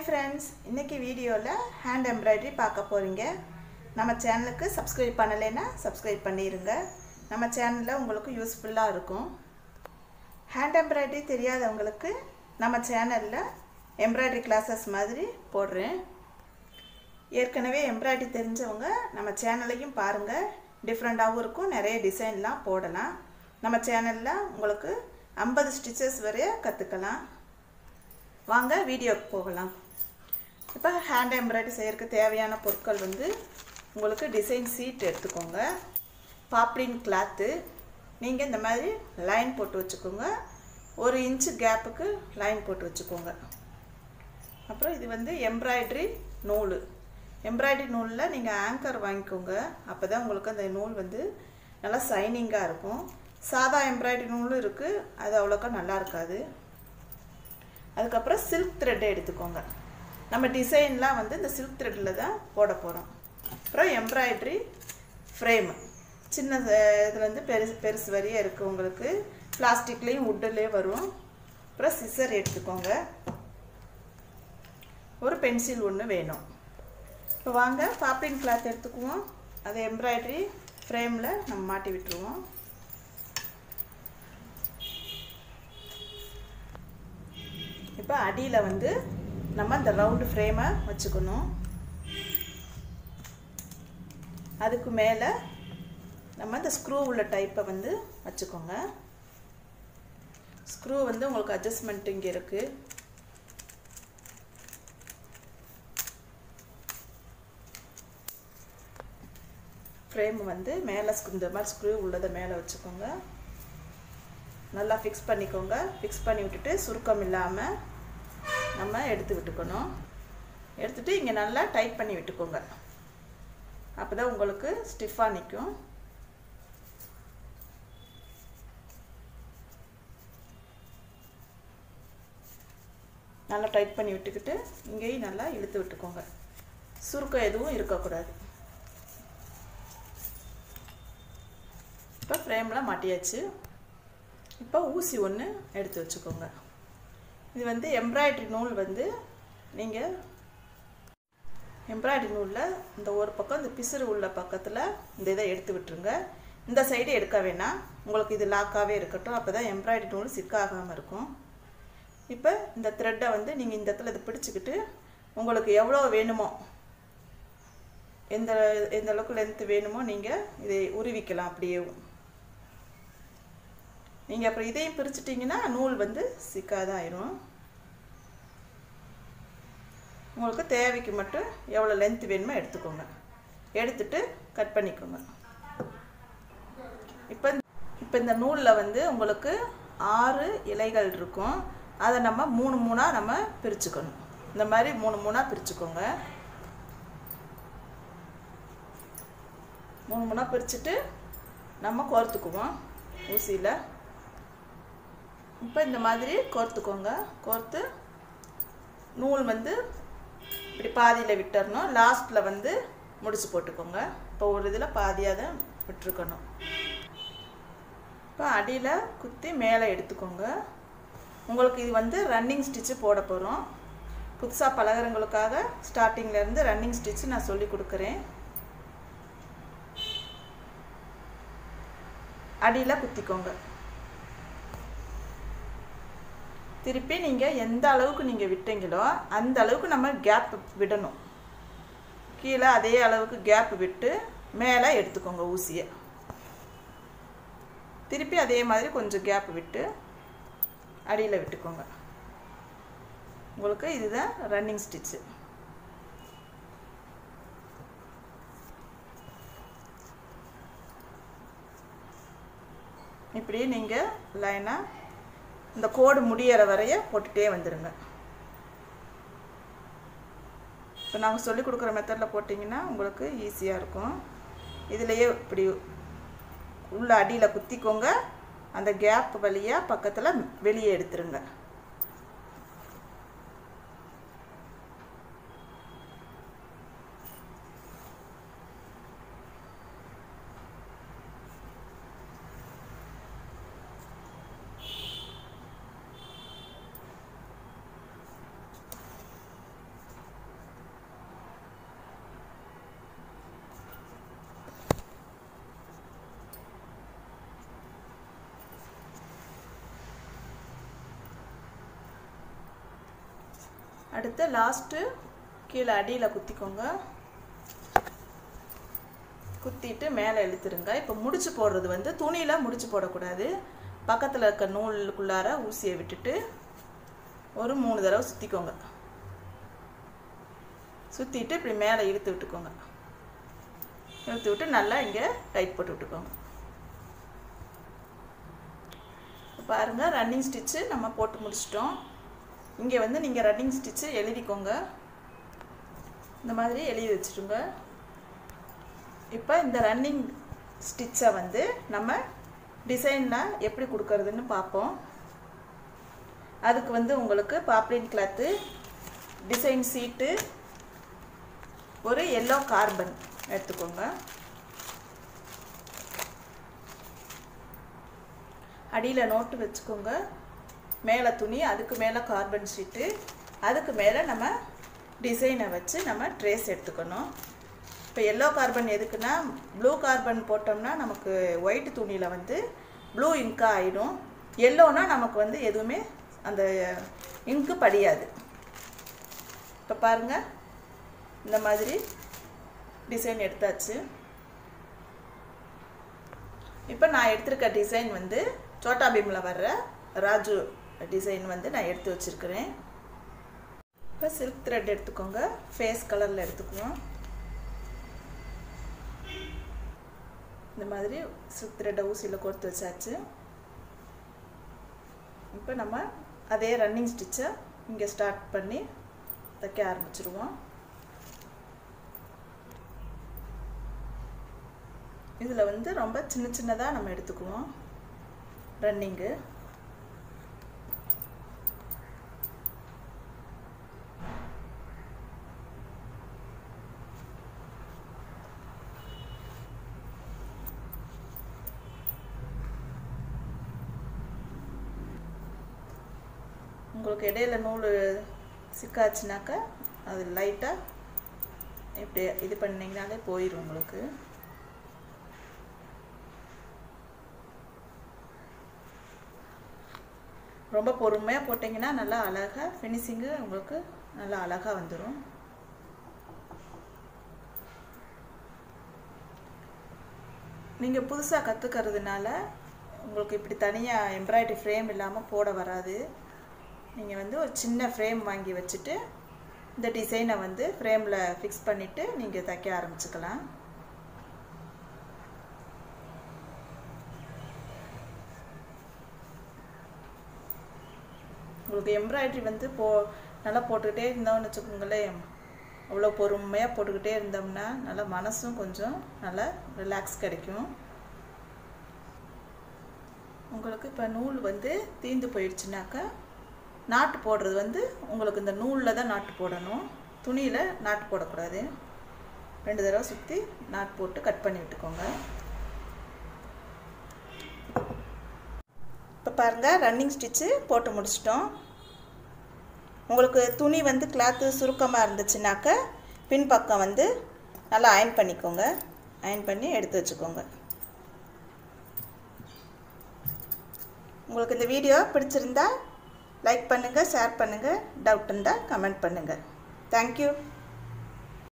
Hi friends, இன்னைக்கு வீடியோல hand embroidery பார்க்க போறீங்க. நம்ம சேனலுக்கு subscribe பண்ணலைனா subscribe பண்ணிருங்க. நம்ம சேனல்ல உங்களுக்கு யூஸ்ஃபுல்லா இருக்கும். hand embroidery தெரியாதவங்களுக்கு நம்ம சேனல்ல embroidery classes மாதிரி போடுறேன். ஏற்கனவே embroidery தெரிஞ்சவங்க நம்ம சேனலையும் பாருங்க. டிஃபரண்டாவும் இருக்கும், நிறைய டிசைன்லாம் போடலாம். நம்ம சேனல்ல உங்களுக்கு 50 ஸ்டிச்சஸ் வரை கத்துக்கலாம். வாங்க வீடியோக்கு போகலாம். இப்போ ஹேண்ட் எம்ப்ராய்டரி செய்யறதுக்கு தேவையான பொருட்கள் வந்து உங்களுக்கு டிசைன் சீட் எடுத்துக்கோங்க. பாப்ளின் கிளாத் நீங்க இந்த மாதிரி லைன் போட்டு வச்சுக்கோங்க. 1 இன்ச் கேப்புக்கு லைன் போட்டு வச்சுக்கோங்க. அப்புறம் இது வந்து எம்ப்ராய்டரி நூல். எம்ப்ராய்டரி நூல்ல நீங்க ஆங்கர் வாங்கிக்கோங்க. அப்பதான் உங்களுக்கு அந்த நூல் வந்து நல்லா ஷைனிங்கா இருக்கும். சாதா எம்ப்ராய்டரி நூல் இருக்கு, அது அவ்வளோக்கா நல்லா இருக்காது. அதுக்கு அப்புறம் silk thread எடுத்துக்கோங்க. நம்ம டிசைன்லாம் வந்து இந்த silk threadல தான் போட போறோம். அப்புறம் எம்ப்ராய்டரி ஃப்ரேம். சின்ன இதுல இருந்து பெருசு வரைய இருக்கு உங்களுக்கு. பிளாஸ்டிக்லயும் வுட்லயே வரும். அப்புறம் சிசர் எடுத்துக்கோங்க. ஒரு பென்சில் ஒன்னு வேணும். இப்போ வாங்க பாப்ளின் கிளாத் எடுத்துக்குவோம். அதை எம்ப்ராய்டரி ஃப்ரேம்ல நம்ம மாட்டி விட்டுருவோம். இப்போ அடியில வந்து நம்ம இந்த ரவுண்ட் ஃப்ரேமை வச்சுக்கணும். அதுக்கு மேலே நம்ம இந்த ஸ்க்ரூ உள்ள டைப்பை வந்து வச்சுக்கோங்க. ஸ்க்ரூ வந்து உங்களுக்கு அட்ஜஸ்ட்மெண்ட் இங்கே இருக்கு. ஃப்ரேம் வந்து மேலே இந்த மாதிரி ஸ்க்ரூ உள்ளதை மேலே வச்சுக்கோங்க. நல்லா ஃபிக்ஸ் பண்ணிக்கோங்க. ஃபிக்ஸ் பண்ணி விட்டுட்டு சுருக்கம் இல்லாமல் நம்ம எடுத்து விட்டுக்கணும். எடுத்துட்டு இங்கே நல்லா டைட் பண்ணி விட்டுக்கோங்க. அப்போதான் உங்களுக்கு ஸ்டிஃபாக நிற்கும். நல்லா டைட் பண்ணி விட்டுக்கிட்டு இங்கேயும் நல்லா இழுத்து விட்டுக்கோங்க. சுருக்கம் எதுவும் இருக்கக்கூடாது. இப்போ ஃப்ரேமில் மாட்டியாச்சு. இப்போ ஊசி ஒன்று எடுத்து வச்சுக்கோங்க. இது வந்து எம்ப்ராய்டரி நூல் வந்து நீங்கள் எம்ப்ராய்டரி நூலில் இந்த ஒரு பக்கம் இந்த பிசுறு உள்ள பக்கத்தில் இந்த இதை எடுத்து விட்டுருங்க. இந்த சைடு எடுக்க வேணாம், உங்களுக்கு இது லாக்காகவே இருக்கட்டும். அப்போ தான் எம்ப்ராய்டரி நூல் சிக்காகாமல் இருக்கும். இப்போ இந்த த்ரெட்டை வந்து நீங்கள் இந்த இடத்துல இதை பிடிச்சிக்கிட்டு உங்களுக்கு எவ்வளோ வேணுமோ, எந்த அளவுக்கு லென்த்து வேணுமோ நீங்கள் இதை உருவிக்கலாம். அப்படியே நீங்கள் அப்புறம் இதையும் பிரிச்சிட்டிங்கன்னா நூல் வந்து சிக்காதாயிரும். உங்களுக்கு தேவைக்கு மட்டும் எவ்வளோ லென்த் வேணுமோ எடுத்துக்கோங்க. எடுத்துட்டு கட் பண்ணிக்கோங்க. இப்போ இந்த நூலில் வந்து உங்களுக்கு 6 இலைகள் இருக்கும். அதை நம்ம 3 நம்ம பிரிச்சுக்கணும். இந்த மாதிரி 3 பிரிச்சுக்கோங்க. 3 பிரிச்சுட்டு நம்ம கோர்த்துக்குவோம் ஊசியில். இப்போ இந்த மாதிரி கோர்த்துக்கோங்க. கோர்த்து நூல் வந்து இப்படி பாதியில் விட்டுறணும். லாஸ்ட்டில் வந்து முடிச்சு போட்டுக்கோங்க. இப்போ ஒரு இதில் பாதியாக தான் விட்டுருக்கணும். இப்போ அடியில் குத்தி மேலே எடுத்துக்கோங்க. உங்களுக்கு இது வந்து ரன்னிங் ஸ்டிச்சு போட போகிறோம். புதுசாக பழகிறவங்களுக்காக ஸ்டார்டிங்லேருந்து ரன்னிங் ஸ்டிச்சு நான் சொல்லி கொடுக்குறேன். அடியில் குத்திக்கோங்க. திருப்பி நீங்கள் எந்த அளவுக்கு நீங்கள் விட்டீங்களோ அந்த அளவுக்கு நம்ம கேப் விடணும். கீழே அதே அளவுக்கு கேப் விட்டு மேலே எடுத்துக்கோங்க ஊசியை. திருப்பி அதே மாதிரி கொஞ்சம் கேப் விட்டு அடியில் விட்டுக்கோங்க. உங்களுக்கு இதுதான் ரன்னிங் ஸ்டிச்சு. இப்படி நீங்கள் லைனாக இந்த கோடு முடியற வரைய போட்டுட்டே வந்துடுங்க. இப்போ நாங்கள் சொல்லி கொடுக்குற மெத்தடில் போட்டிங்கன்னா உங்களுக்கு ஈஸியாக இருக்கும். இதுலேயே இப்படி உள்ள அடியில் குத்திக்கோங்க. அந்த கேப் வழியாக பக்கத்தில் வெளியே எடுத்துருங்க. அடுத்து லாஸ்ட்டு கீழே அடியில் குத்திக்கோங்க. குத்திட்டு மேலே இழுத்துருங்க. இப்போ முடிச்சு போடுறது வந்து துணியில் முடிச்சு போடக்கூடாது. பக்கத்தில் இருக்க நூலுக்குள்ளார ஊசியை விட்டுட்டு ஒரு 3 தடவை சுற்றிக்கோங்க. சுற்றிட்டு இப்படி மேலே இழுத்து விட்டுக்கோங்க. இழுத்து விட்டு நல்லா இங்கே டைட் போட்டு விட்டுக்கோங்க. பாருங்கள், ரன்னிங் ஸ்டிச்சு நம்ம போட்டு முடிச்சிட்டோம். இங்கே வந்து நீங்கள் ரன்னிங் ஸ்டிச்சு எழுதிக்கோங்க. இந்த மாதிரி எழுதி வச்சுடுங்க. இப்போ இந்த ரன்னிங் ஸ்டிச்சை வந்து நம்ம டிசைனில் எப்படி கொடுக்கறதுன்னு பார்ப்போம். அதுக்கு வந்து உங்களுக்கு பாப்ளின் கிளாத்து, டிசைன் சீட்டு, ஒரு எல்லோ கார்பன் எடுத்துக்கோங்க. அடியில் நோட்டு வச்சுக்கோங்க. மேலே துணி, அதுக்கு மேலே கார்பன் ஷீட்டு, அதுக்கு மேலே நம்ம டிசைனை வச்சு நம்ம ட்ரேஸ் எடுத்துக்கணும். இப்போ எல்லோ கார்பன் எதுக்குன்னா, ப்ளூ கார்பன் போட்டோம்னா நமக்கு ஒயிட் துணியில் வந்து ப்ளூ இங்காக ஆகிடும். எல்லோனா நமக்கு வந்து எதுவுமே அந்த இங்கு படியாது. இப்போ பாருங்கள், இந்த மாதிரி டிசைன் எடுத்தாச்சு. இப்போ நான் எடுத்திருக்க டிசைன் வந்து சோட்டா பீமில் வர்ற ராஜு டிசைன் வந்து நான் எடுத்து வச்சுருக்கிறேன். இப்போ சில்க் த்ரெட் எடுத்துக்கோங்க. ஃபேஸ் கலரில் எடுத்துக்குவோம். இந்த மாதிரி சில்க் த்ரெட்டை ஊசியில் கோர்த்து வச்சாச்சு. இப்போ நம்ம அதே ரன்னிங் ஸ்டிச்சை இங்கே ஸ்டார்ட் பண்ணி தைக்க ஆரம்பிச்சிருவோம். இதில் வந்து ரொம்ப சின்ன சின்னதாக நம்ம எடுத்துக்குவோம் ரன்னிங்கு. உங்களுக்கு இடையில நூல் சிக்காச்சுனாக்கா அது லைட்டாக இப்படி இது பண்ணிங்கனாலே போயிடும் உங்களுக்கு. ரொம்ப பொறுமையாக போட்டிங்கன்னா நல்லா அழகாக ஃபினிஷிங்கு உங்களுக்கு நல்லா அழகாக வந்துடும். நீங்கள் புதுசாக கற்றுக்கிறதுனால உங்களுக்கு இப்படி தனியாக எம்ப்ராய்டரி ஃப்ரேம் இல்லாமல் போட வராது. நீங்கள் வந்து ஒரு சின்ன ஃப்ரேம் வாங்கி வச்சுட்டு இந்த டிசைனை வந்து ஃப்ரேமில் ஃபிக்ஸ் பண்ணிவிட்டு நீங்கள் தைக்க ஆரம்பிச்சுக்கலாம். உங்களுக்கு எம்ப்ராய்டரி வந்து நல்லா போட்டுக்கிட்டே இருந்தோம்னு வச்சுக்கோங்களேன், அவ்வளோ பொறுமையாக போட்டுக்கிட்டே இருந்தோம்னா நல்லா மனசும் கொஞ்சம் நல்லா ரிலாக்ஸ் கிடைக்கும். உங்களுக்கு இப்போ நூல் வந்து தீந்து போயிடுச்சுனாக்கா நாட்டு போடுறது வந்து உங்களுக்கு இந்த நூலில் தான் நாட்டு போடணும். துணியில் நாட்டு போடக்கூடாது. 2 தடவை சுற்றி நாட்டு போட்டு கட் பண்ணி விட்டுக்கோங்க. இப்போ பாருங்கள், ரன்னிங் ஸ்டிச்சு போட்டு முடிச்சிட்டோம். உங்களுக்கு துணி வந்து கிளாத்து சுருக்கமாக இருந்துச்சுனாக்கா பின்பக்கம் வந்து நல்லா அயன் பண்ணிக்கோங்க. அயன் பண்ணி எடுத்து வச்சுக்கோங்க. உங்களுக்கு இந்த வீடியோ பிடிச்சிருந்தா லைக் பண்ணுங்கள், ஷேர் பண்ணுங்கள், டவுட் இருந்தால் கமெண்ட் பண்ணுங்கள். தேங்க்யூ.